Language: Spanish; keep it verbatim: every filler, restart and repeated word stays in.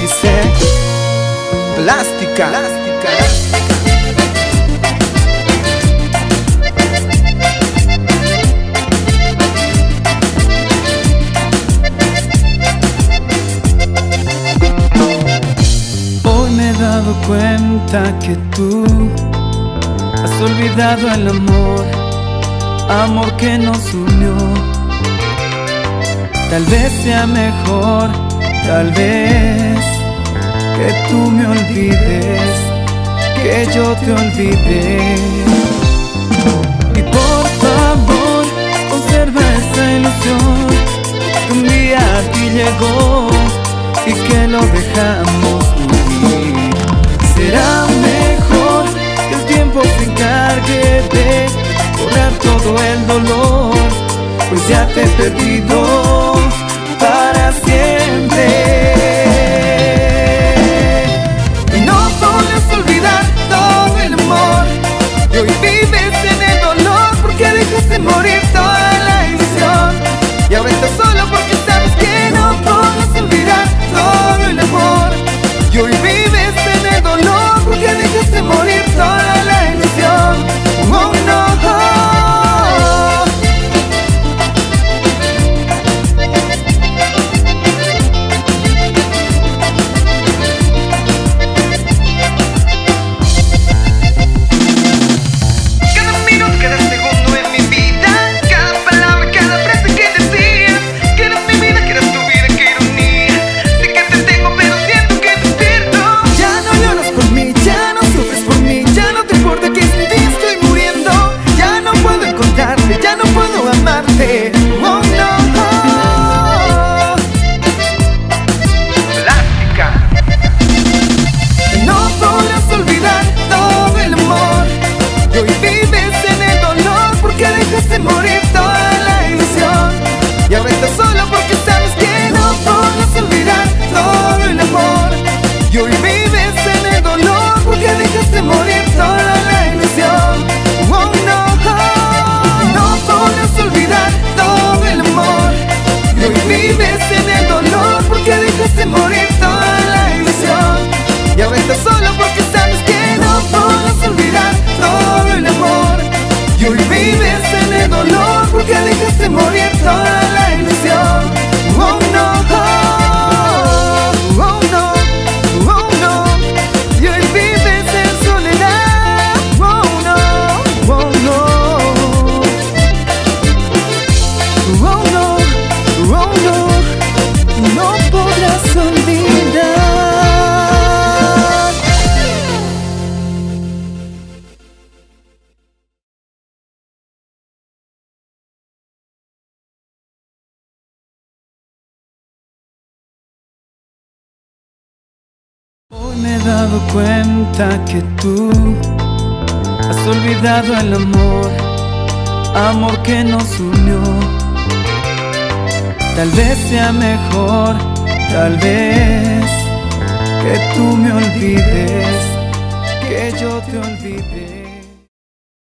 dice plástica, plástica. Hoy me he dado cuenta que tú has olvidado el amor, amor que nos unió. Tal vez sea mejor, tal vez, que tú me olvides, que yo te olvide. Y por favor, conserva esa ilusión que un día a ti llegó y que lo dejamos morir. Será mejor que el tiempo se encargue de borrar todo el dolor, pues ya te he perdido para siempre. Y no podrás olvidar todo el amor, y hoy vives en el dolor porque dejaste morir toda la ilusión. Y ahora estás solo porque sabes que no podrás olvidar todo el amor, y hoy vives en el dolor porque dejaste morir toda la ilusión. Oh no. Oh no. Plástica. No podrás olvidar todo el amor, y hoy vives en el dolor porque dejaste morir toda la ilusión. Y ahora estás solo porque sabes que no podrás olvidar todo el amor, y hoy vives en el dolor porque dejaste morir toda la ilusión. Oh no. No podrás olvidar todo el amor, y hoy vives en el dolor porque dejaste morir toda la ilusión. Y ahora estás solo porque sabes que no podrás olvidar todo el amor, y hoy vives en el dolor porque dejaste morir toda la ilusión. Oh no. Oh no. Oh no. Y hoy vives en soledad. Oh no. Oh no. Oh no, oh no, no podrás olvidar. Hoy me he dado cuenta que tú has olvidado el amor, amor que nos unió. Tal vez sea mejor, tal vez, que tú me olvides, que yo te olvide.